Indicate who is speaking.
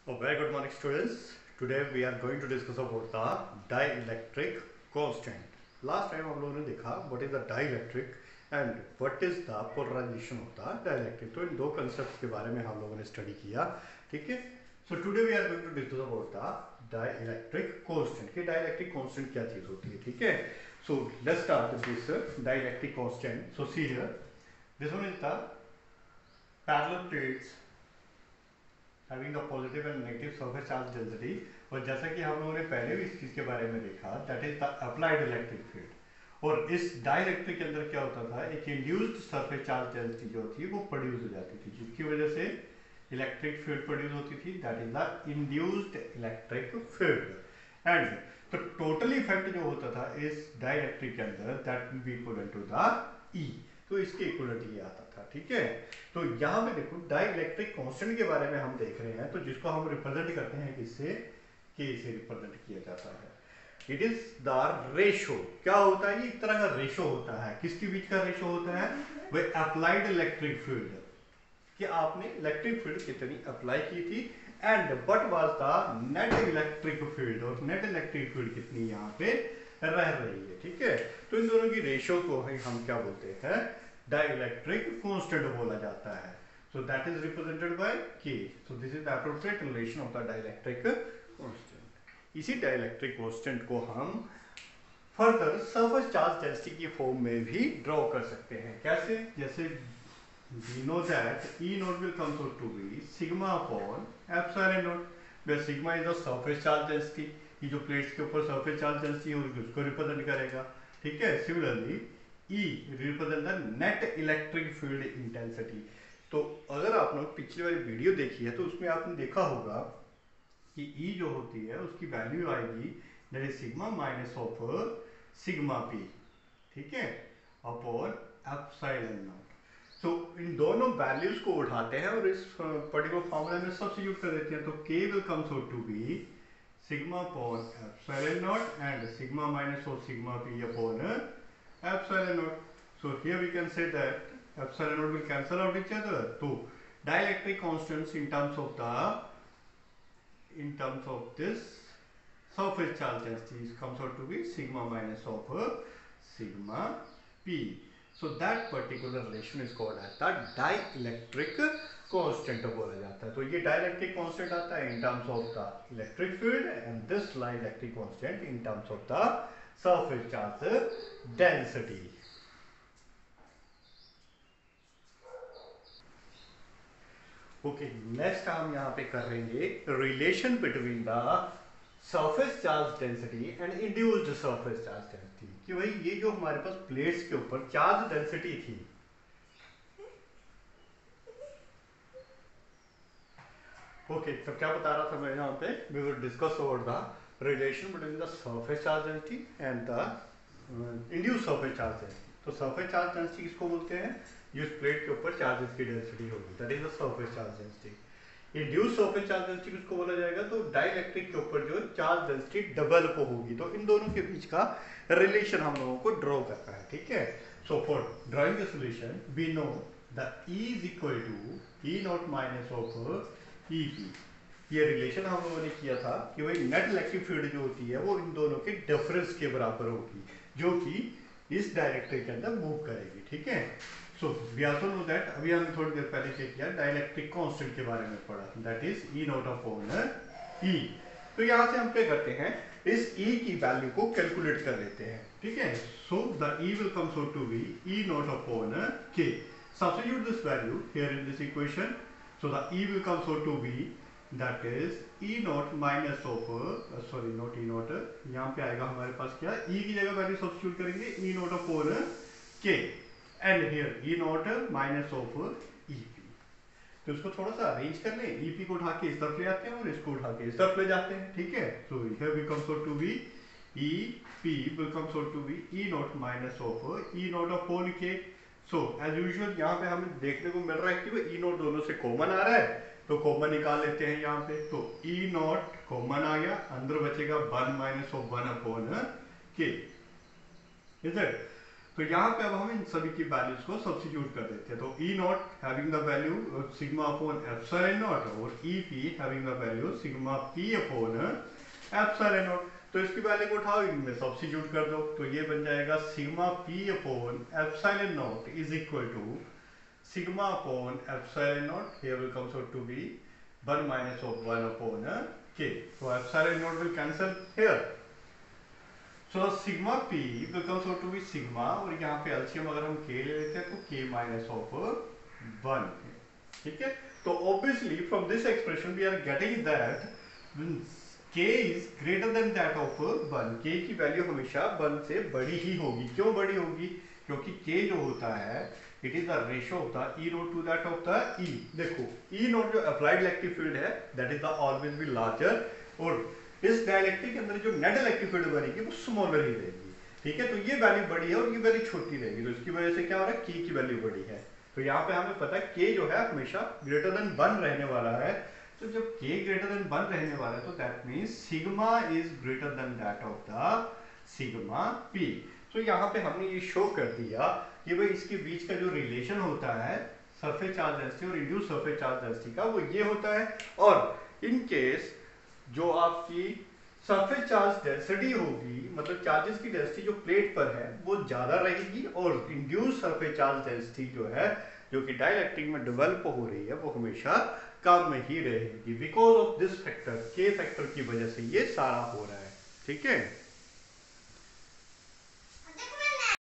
Speaker 1: A very good morning, students. Today we are going to discuss about the dielectric constant. Last time हम लोगों ने देखा what is the dielectric and what is the polarization of the dielectric. तो इन दो concepts के बारे में हम लोगों ने study किया, ठीक है? So today we are going to discuss about the dielectric constant. कि dielectric constant क्या चीज होती है, ठीक है? So let's start with this dielectric constant. So see here, this one is the parallel plates having the positive and negative surface charge density. और जैसा कि हम लोगों ने पहले भी इस चीज के बारे में देखा, that is the applied electric field. और इस डाइलेक्ट्रिक के अंदर क्या होता था, एक इंड्यूस्ड सरफेस चार्ज डेंसिटी जो थी वो प्रोड्यूस हो जाती थी, जिसकी वजह से इलेक्ट्रिक फील्ड प्रोड्यूस होती थी, that is the induced electric field. And तो टोटल इफेक्ट जो होता था इस डाइलेक्ट्रिक के अंदर, that will be equivalent to the E. तो इसके इक्विवेलेंट ये आता था, ठीक है? तो यहाँ पे देखो डाइलेक्ट्रिक कांस्टेंट के बारे में हम देख रहे हैं, तो जिसको हम रिप्रेजेंट करते हैं किससे, के से रिप्रेजेंट किया जाता है. It is the ratio. क्या होता है, ये एक तरह का रेशो होता है. किसके बीच का रेशो होता है, वो अप्लाइड इलेक्ट्रिक फील्ड, कि आपने इलेक्ट्रिक फील्ड कितनी अप्लाई की थी and what was the net electric field, और नेट इलेक्ट्रिक फील्ड कितनी यहाँ पे रह रही है, ठीक है? तो इन दोनों की रेशो को हम क्या बोलते हैं, डाइलेक्ट्रिक कांस्टेंट बोला जाता है. So that is represented by K. So this is the appropriate relation of the dielectric constant. इसी dielectric constant को हम फर्दर सरफेस चार्ज डेंसिटी की फॉर्म में भी ड्रॉ कर सकते हैं. कैसे? जैसे we know that E naught will come out to be sigma upon epsilon naught, where sigma is the surface charge density. ये जो प्लेट्स के ऊपर सरफेस चार्ज डेंसिटी होगी उसको रिप्रेजेंट करेगा, ठीक है? Similarly E represent the net electric field intensity. तो अगर आपने पिछली वाली वीडियो देखी है तो उसमें आपने देखा होगा कि E जो होती है उसकी वैल्यू आएगी that is sigma minus of sigma P, ठीक है, अपॉन एप्सिलॉन नॉट. तो इन दोनों वैल्यूज को उठाते हैं और इस पर्टिकुलर फॉर्मूला में सब्स्टिट्यूट कर देते हैं. तो K will comes out to be sigma upon epsilon not and sigma minus of sigma P upon epsilon not. So here we can say that epsilon naught will cancel out each other. So dielectric constants in terms of this surface charge density comes out to be sigma minus of sigma p. So that particular relation is called as the dielectric constant बोला जाता है. तो ये dielectric constant आता है in terms of the electric field and this dielectric constant in terms of the surface charge density. Okay, next हम यहाँ पे करेंगे relation between the surface charge density and induced surface charge density. कि भाई ये जो हमारे पास प्लेट्स के ऊपर चार्ज डेंसिटी थी, ओके, तो क्या बता रहा था मैं यहाँ पे, we will discuss about the relation between the surface charge density and the induced surface charge density. तो सरफेस चार्ज डेंसिटी किसको बोलते हैं, जिस प्लेट के ऊपर चार्जेस की डेंसिटी होगी, that is the surface charge density. Induced surface charge density किसको बोला जाएगा, तो डाइलेक्ट्रिक के ऊपर जो चार्ज डेंसिटी डबल को होगी. तो इन दोनों के बीच का रिलेशन हम लोगों को ड्रॉ करना है, ठीक है? So for drawing this relation we know the E is equal to E naught minus of E P. ये रिलेशन हम लोगों ने किया था कि भाई नेट इलेक्ट्रिक फील्ड जो होती है वो इन दोनों के डिफरेंस के बराबर होगी, जो कि इस डाइलेक्ट्रिक के अंदर मूव करेगी, ठीक है? So we also know that, अभी हमने थोड़ी देर पहले क्या किया, डाइलेक्ट्रिक कांस्टेंट के बारे में पढ़ा, that is E naught upon E. तो यहाँ से हम क्या करते हैं, इस E की वैल्यू को कैलकुलेट कर लेते हैं, ठीक है? So the E will comes out to be E naught upon K. Substitute this value here in this equation. So the E will comes out to be that is E naught minus of sorry not E naught, यहाँ पे आएगा हमारे पास क्या, E की जगह value substitute करेंगे E naught upon K and here E naught minus of EP. तो इसको थोड़ा सा अरेंज कर लें, EP को उठा के इस तरफ ले आते हैं और इसको उठा के इस तरफ ले जाते हैं, ठीक है? So here we comes out to be EP will comes out to be E naught minus of E naught upon K. So as usual यहाँ पे हमें देखने को मिल रहा है कि ई नॉट दोनों से कॉमन आ रहा है, तो कॉमन निकाल लेते हैं यहाँ पे. तो ई नॉट कॉमन आ गया, अंदर बचेगा 1 minus of 1 upon K, is it? तो तो यहाँ पे अब हम इन सभी की वैल्यूज को सब्स्टिट्यूट कर देते हैं। तो E naught having the value sigma upon epsilon naught और E P having the value sigma P upon epsilon naught. तो इसकी वैल्यू को उठाओ, इनमें सब्स्टिट्यूट कर दो, तो ये बन जाएगा sigma P upon epsilon naught is equal to sigma upon epsilon naught, here will comes out to be 1 minus of 1 upon k. So epsilon naught will cancel here. So sigma p will comes out to be sigma, और यहाँ पे LCM अगर हम k ले लेते हैं तो k minus of 1, ठीक है। तो obviously from this expression we are getting that k is greater than that of 1. k की वैल्यू हमेशा 1 से बड़ी ही होगी। क्यों बड़ी होगी? क्योंकि k जो होता है it is the ratio of the E naught to that of the E. देखो ई नोट जो अप्लाइड इलेक्ट्रिक फील्ड है that is the always be larger, और इस डाइलेक्ट्रिक के अंदर जो नेट इलेक्ट्रिक फील्ड बनेगी वो स्मॉलर ही रहेगी, ठीक है। तो ये वैल्यू बड़ी है और ये वैल्यू छोटी रहेगी, तो इसकी वजह से क्या हो रहा है, के की वैल्यू बड़ी है। तो यहाँ पे हमें पता है के जो है हमेशा ग्रेटर देन 1 रहने वाला है। तो जब के ग्रेटर देन 1 रहने वाला है तो that means sigma is greater than that of the sigma P. तो यहाँ पे हमने ये शो कर दिया कि भाई इसके बीच का जो रिलेशन होता है सरफेस चार्ज डेंसिटी और इंड्यूस सरफेस चार्ज डेंसिटी का, वो ये होता है। और इन केस जो आपकी सरफेस चार्ज डेंसिटी होगी, मतलब चार्जेस की डेंसिटी जो प्लेट पर है वो ज्यादा रहेगी, और इंड्यूस सरफेस चार्ज डेंसिटी जो है जो कि डाइलेक्ट्रिक में डेवलप हो रही है वो हमेशा कम में ही रहेगी। Because of this factor, K factor की वजह से ये सारा हो रहा है, ठीक है।